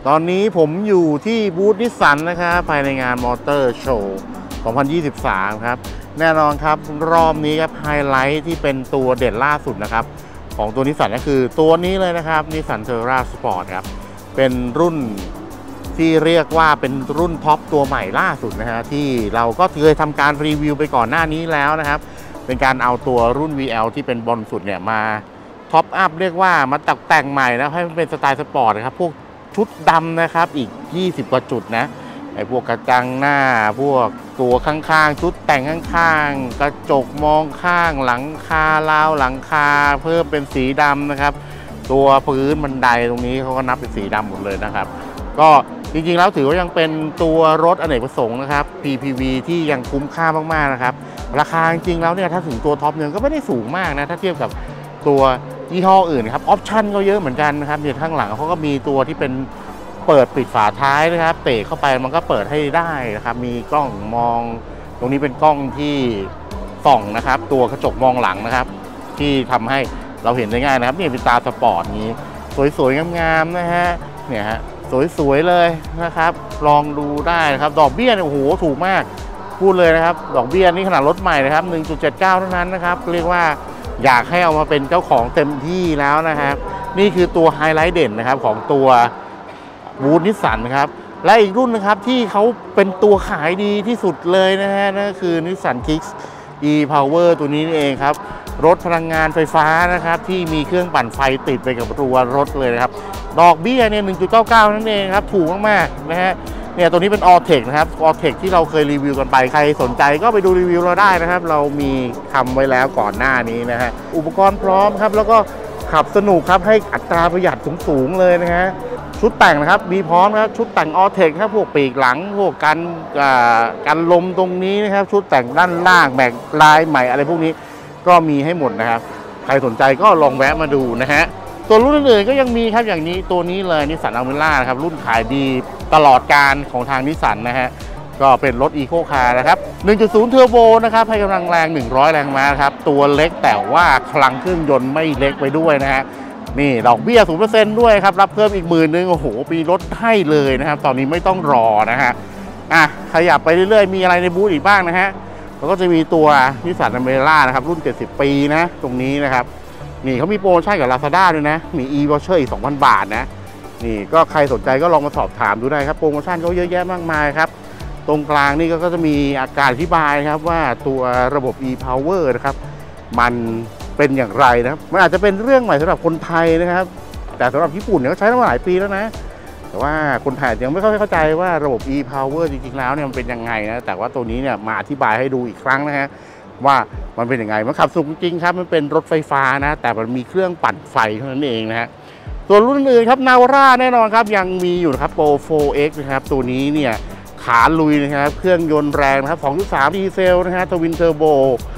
ตอนนี้ผมอยู่ที่บูธนิสสันนะครับภายในงานมอเตอร์โชว์ 2023 ครับแน่นอนครับรอบนี้ครับไฮไลท์ที่เป็นตัวเด่นล่าสุดนะครับของตัวนิสสันก็คือตัวนี้เลยนะครับนิสสันเทอร่าสปอร์ตครับเป็นรุ่นที่เรียกว่าเป็นรุ่นท็อปตัวใหม่ล่าสุดนะฮะที่เราก็เคยทำการรีวิวไปก่อนหน้านี้แล้วนะครับเป็นการเอาตัวรุ่น VL ที่เป็นบนสุดเนี่ยมาท็อปอัพเรียกว่ามาตกแต่งใหม่นะให้มันเป็นสไตล์สปอร์ตนะครับพวกชุดดำนะครับอีก20กว่าจุดนะไอ้พวกกระจังหน้าพวกตัวข้างๆชุดแต่งข้างๆกระจกมองข้างหลังคาราวหลังคาเพิ่มเป็นสีดำนะครับตัวพื้นบันไดตรงนี้เขาก็นับเป็นสีดำหมดเลยนะครับก็จริงๆแล้วถือว่ายังเป็นตัวรถอเนกประสงค์นะครับ PPV ที่ยังคุ้มค่ามากๆนะครับราคาจริงๆแล้วเนี่ยถ้าถึงตัวท็อปเนี่ยก็ไม่ได้สูงมากนะถ้าเทียบกับตัวยี่ห้ออื่นครับออปชั่นก็เยอะเหมือนกันนะครับเนี่ยข้างหลังเขาก็มีตัวที่เป็นเปิดปิดฝาท้ายนะครับเตะเข้าไปมันก็เปิดให้ได้นะครับมีกล้องมองตรงนี้เป็นกล้องที่ส่องนะครับตัวกระจกมองหลังนะครับที่ทำให้เราเห็นได้ง่ายนะครับนี่เป็นตาสปอร์ตนี้สวยๆงามๆนะฮะเนี่ยฮะสวยๆเลยนะครับลองดูได้นะครับดอกเบี้ยโอ้โหถูกมากพูดเลยนะครับดอกเบี้ยนี่ขนาดรถใหม่นะครับ 1.79 เท่านั้นนะครับเรียกว่าอยากให้เอามาเป็นเจ้าของเต็มที่แล้วนะครับนี่คือตัวไฮไลท์เด่นนะครับของตัวบูธนิสสันนะครับและอีกรุ่นนะครับที่เขาเป็นตัวขายดีที่สุดเลยนะฮะนั่นก็คือนิสสันคิกส์ e-power ตัวนี้นี่เองครับรถพลังงานไฟฟ้านะครับที่มีเครื่องปั่นไฟติดไปกับตัวรถเลยนะครับดอกเบี้ยเนี่ย 1.99 นั่นเองครับถูกมากๆนะฮะเนี่ยตัวนี้เป็น Alltech นะครับ Alltech ที่เราเคยรีวิวกันไปใครสนใจก็ไปดูรีวิวเราได้นะครับเรามีทำไว้แล้วก่อนหน้านี้นะฮะอุปกรณ์พร้อมครับแล้วก็ขับสนุกครับให้อัตราประหยัดสูงๆเลยนะฮะชุดแต่งนะครับมีพร้อมครับชุดแต่ง Alltech ครับพวกปีกหลังพวกกันลมตรงนี้นะครับชุดแต่งด้านล่างแบกลายใหม่อะไรพวกนี้ก็มีให้หมดนะครับใครสนใจก็ลองแวะมาดูนะฮะตัวรุ่นอื่นๆก็ยังมีครับอย่างนี้ตัวนี้เลยนิสสันอัลเมร่านะครับรุ่นขายดีตลอดการของทางนิสสันนะฮะก็เป็นรถอีโคคาร์นะครับ 1.0 เทอร์โบนะครับให้กำลังแรง100แรงม้าครับตัวเล็กแต่ว่าคลังเครื่องยนต์ไม่เล็กไปด้วยนะฮะนี่ดอกเบี้ย 0% ด้วยครับรับเพิ่มอีก10,000 นึงโอ้โหปีรถให้เลยนะครับตอนนี้ไม่ต้องรอนะฮะขยับไปเรื่อยๆมีอะไรในบูธอีกบ้างนะฮะแล้วก็จะมีตัวนิสสันอัลเมร่านะครับรุ่น70 ปีนะตรงนี้นะครับนี่เขามีโปรโมชั่นกับ Lazada ด้วยนะมี e-voucher อีก 2,000 บาทนะนี่ก็ใครสนใจก็ลองมาสอบถามดูได้ครับโปรโมชั่นเขาเยอะแยะมากมายครับตรงกลางนี่ก็จะมีอาการอธิบายครับว่าตัวระบบ e-power นะครับมันเป็นอย่างไรนะครับมันอาจจะเป็นเรื่องใหม่สำหรับคนไทยนะครับแต่สำหรับญี่ปุ่นเนี่ยก็ใช้มาหลายปีแล้วนะแต่ว่าคนไทยยังไม่ค่อยเข้าใจว่าระบบ e-power จริงๆแล้วเนี่ยมันเป็นยังไงนะแต่ว่าตัวนี้เนี่ยมาอธิบายให้ดูอีกครั้งนะฮะว่ามันเป็นยังไงมันขับสนุกจริงครับมันเป็นรถไฟฟ้านะแต่มันมีเครื่องปั่นไฟเท่านั้นเองนะฮะตัวรุ่นอื่นครับนาวาร่าแน่นอนครับยังมีอยู่นะครับ Pro 4X นะครับตัวนี้เนี่ยขาลุยนะครับเครื่องยนต์แรงนะครับ 2.3 ดีเซลนะฮะทวินเทอร์โบ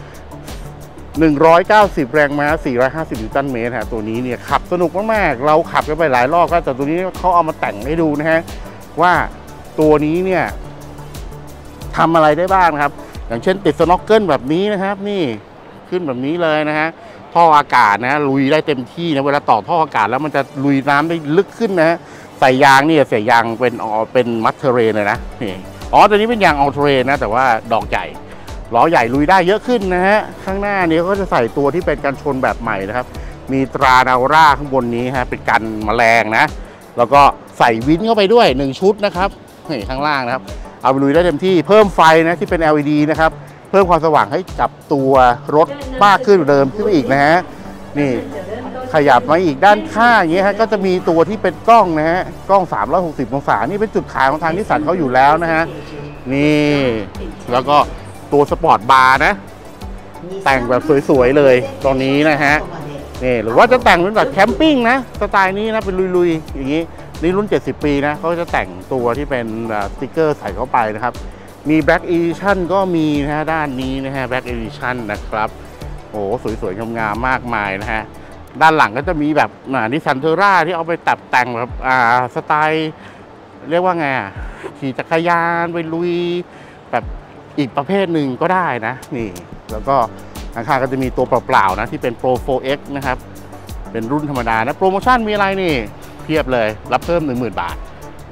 190 แรงม้า450 นิวตันเมตรฮะตัวนี้เนี่ยขับสนุกมากๆเราขับกันไปหลายรอบครับแต่ตัวนี้เขาเอามาแต่งให้ดูนะฮะว่าตัวนี้เนี่ยทำอะไรได้บ้างครับอย่างเช่นติดสน็อกเกิลแบบนี้นะครับนี่ขึ้นแบบนี้เลยนะฮะท่ออากาศนะลุยได้เต็มที่นะเวลาต่อท่ออากาศแล้วมันจะลุยน้ำได้ลึกขึ้นนะใส่ยางนี่ใส่ยางเป็นมัตเทเรนเลยนะนี่ตัวนี้เป็นยางออลเทเรนนะแต่ว่าดอกใหญ่ล้อใหญ่ลุยได้เยอะขึ้นนะฮะข้างหน้านี้ก็จะใส่ตัวที่เป็นกันชนแบบใหม่นะครับมีตรานาวาร่าข้างบนนี้ฮะเป็นกันแมลงนะแล้วก็ใส่วินเข้าไปด้วย1ชุดนะครับนี่ข้างล่างนะครับเอาไปลุยได้เต็มที่เพิ่มไฟนะที่เป็น LED นะครับเพิ่มความสว่างให้กับตัวรถมากขึ้นเดิมขึ้นไปอีกนะฮะนี่ขยับมาอีกด้านข้างอย่างเงี้ยฮะก็จะมีตัวที่เป็นกล้องนะฮะกล้อง360องศานี่เป็นจุดขายของทางนิสสันเขาอยู่แล้วนะฮะนี่แล้วก็ตัวสปอร์ตบาร์นะแต่งแบบสวยๆเลยตรงนี้นะฮะนี่หรือว่าจะแต่งเป็นแบบแคมปิ้งนะสไตล์นี้นะเป็นลุยๆอย่างนี้นี่รุ่น70 ปีนะเขาจะแต่งตัวที่เป็นสติ๊กเกอร์ใส่เข้าไปนะครับมี Black Edition ก็มีนะฮะด้านนี้นะฮะ Black Edition นะครับโอ้สวยๆงามๆมากมายนะฮะด้านหลังก็จะมีแบบนิสสันเทอร่าที่เอาไปตัดแต่งแบบสไตล์เรียกว่าไงขี่จักรยานไปลุยแบบอีกประเภทหนึ่งก็ได้นะนี่แล้วก็ข้างๆก็จะมีตัวเปล่าๆนะที่เป็น Pro 4X นะครับเป็นรุ่นธรรมดานะโปรโมชั่นมีอะไรนี่เพียบเลยรับเพิ่ม 10,000 บาท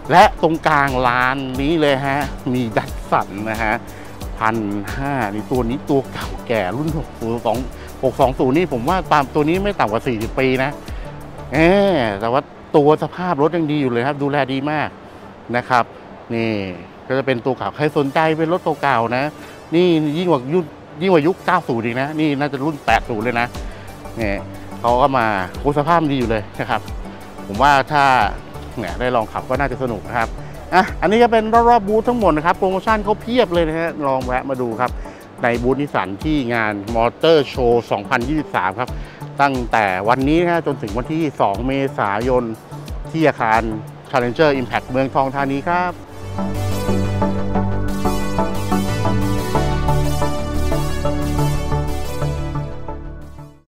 และตรงกลางร้านนี้เลยฮะมีดัตสันนะฮะ1,500นี่ตัวนี้ตัวเก่าแก่รุ่น620นี่ผมว่าตามตัวนี้ไม่ต่ำกว่า40ปีนะแต่ว่าตัวสภาพรถยังดีอยู่เลยครับดูแลดีมากนะครับนี่ก็จะเป็นตัวเก่าใครสนใจเป็นรถเก่าๆนะนี่ยิ่งกว่ายุค90อีกนะนี่น่าจะรุ่น80เลยนะเนี่ยเขาก็มาสภาพดีอยู่เลยนะครับผมว่าถ้าเนี่ยได้ลองขับก็น่าจะสนุกนะครับอันนี้ก็เป็นรอบบูธทั้งหมดนะครับโปรโมชั่นเขาเพียบเลยนะฮะลองแวะมาดูครับในบูธนิสสันที่งานมอเตอร์โชว์2023ครับตั้งแต่วันนี้นะจนถึงวันที่2 เมษายนที่อาคาร Challenger Impact เมืองทองธานีครับ